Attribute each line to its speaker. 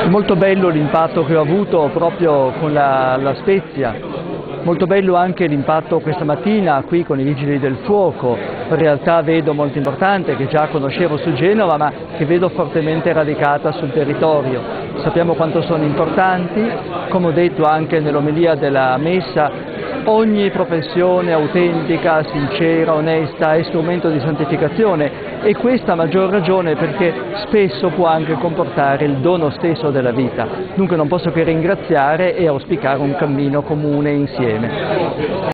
Speaker 1: È molto bello l'impatto che ho avuto proprio con la Spezia, molto bello anche l'impatto questa mattina qui con i Vigili del Fuoco, realtà vedo molto importante che già conoscevo su Genova ma che vedo fortemente radicata sul territorio. Sappiamo quanto sono importanti, come ho detto anche nell'omelia della Messa, ogni professione autentica, sincera, onesta è strumento di santificazione e questa a maggior ragione perché spesso può anche comportare il dono stesso della vita. Dunque non posso che ringraziare e auspicare un cammino comune insieme.